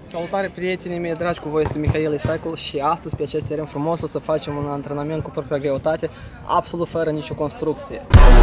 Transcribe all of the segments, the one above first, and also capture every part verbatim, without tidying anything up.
Salutare prietenii mei dragi, cu voi este Mihail Isaicul și astăzi pe acest teren frumos o să facem un antrenament cu propria greutate, absolut fără nicio construcție.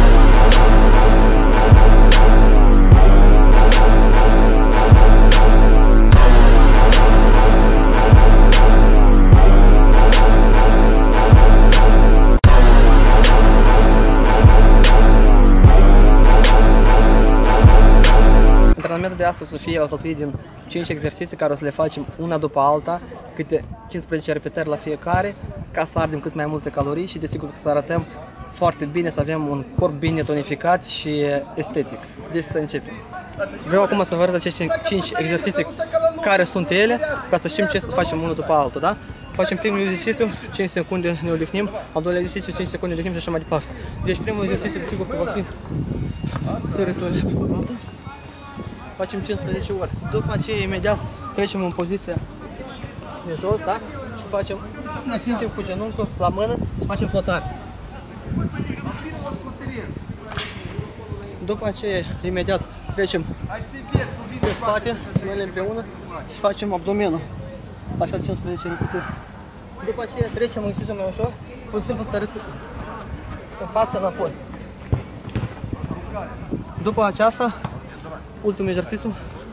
Antrenamentul de astăzi o să fie alcătuit din cinci exerciții care o să le facem una după alta, câte cincisprezece repetări la fiecare, ca să ardem cât mai multe calorii și desigur că să arătăm foarte bine, să avem un corp bine tonificat și estetic. Deci să începem. Vreau acum să vă arăt aceste cinci exerciții care sunt ele, ca să știm ce să facem unul după altul, da? Facem primul exercițiu, cinci secunde ne odihnim, al doilea exercițiu, cinci secunde ne odihnim și așa mai departe. Deci primul exercițiu desigur că va fi sărătorile pe coadă. Facem cincisprezece ori. După aceea, imediat, trecem în poziția de jos, da? Și facem, ne atingem cu genunchiul la mână și facem flotare. După aceea, imediat, trecem pe spate, mâinile împreună și facem abdomenul. La fel cincisprezece repetări. După aceea, trecem în exercițiu mai ușor, pur și simplu sărât în față înapoi. După aceasta, ultimul exercițiu,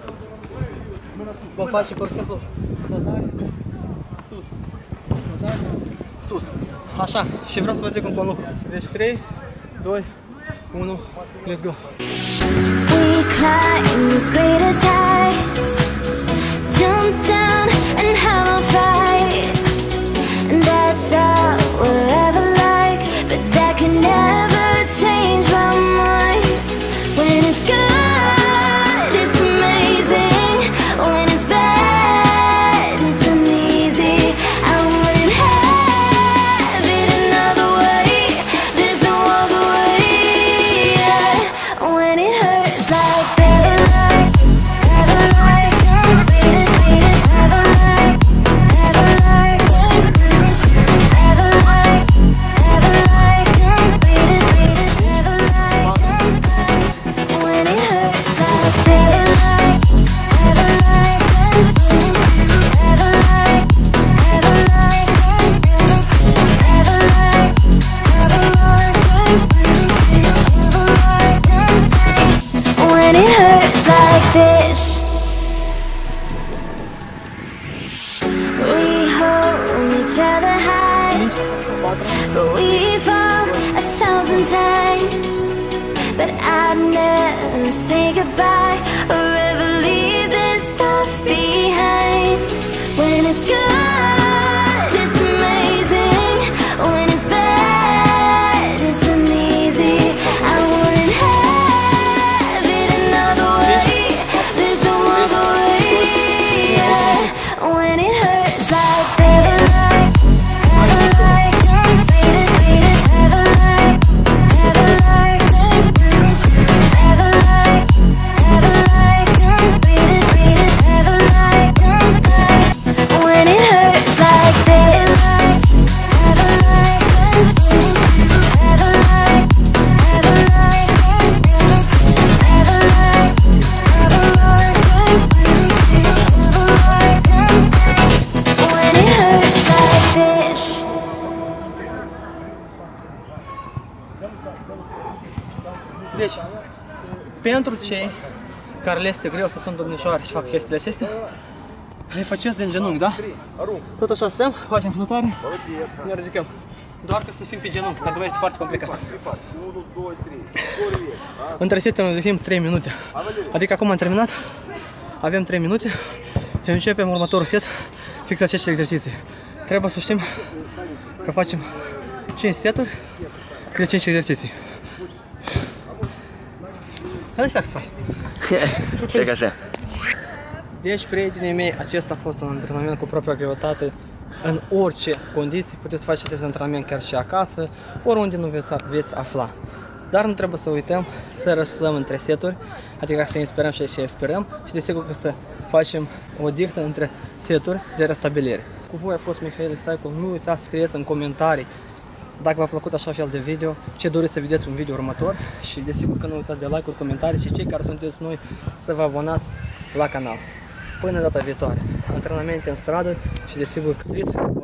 vom face pur și simplu flotare, sus, flotare, sus. Așa, și vreau să vă zic un lucru. Deci trei, doi, unu, let's go! We climb the greatest heights, jump down and have a fight, and that's all we'll ever like, but that can never change my mind. When it's good, it's amazing. When it's bad, it's uneasy. I wouldn't have it another way. There's no other way. Yeah. When it hurts like this, never like, never like, never like, never like, never like, never like. When it hurts like this, never like, never like, never like, never like, never like. When it hurts like this, we hold each other high, but we fall a thousand times. But I'd never say goodbye or ever leave this stuff behind. When it's good, it's amazing. When it's bad, it's uneasy. I wouldn't have it another way. There's no other way. Yeah. When it hurts like this, never like, never like, never like. Never like, never like, never like. When it hurts like this, never like, never like, never like, never like, never like. When it hurts like this. Deci, pentru cei care le este greu să sunt domnișoare și fac chestiile acestea, le faceți din genunchi, da? Tot așa stăm, facem flotare, ne ridicăm. Doar că să fim pe genunchi, dacă vă este foarte complicat. Între sete ne ridicăm trei minute. Adică acum am terminat, avem trei minute și începem următorul set, fix aceste exerciții. Trebuie să știm că facem cinci seturi de cinci exerciții. Hai să faci. Cred că așa. Deci, prietenii mei, acesta a fost un antrenament cu propria greutate. În orice condiții puteți face acest antrenament chiar și acasă, oriunde nu veți, veți afla. Dar nu trebuie să uităm să răsuflăm între seturi, adică să inspirăm și să expirăm și desigur că să facem o dihnă între seturi de restabilire. Cu voi a fost Mihail Isaicul, nu uitați să scrieți în comentarii dacă v-a plăcut așa fel de video, ce doriți să vedeți un video următor și desigur că nu uitați de like-uri, comentarii și cei care sunteți noi să vă abonați la canal. Până data viitoare. Antrenamente în stradă și desigur street.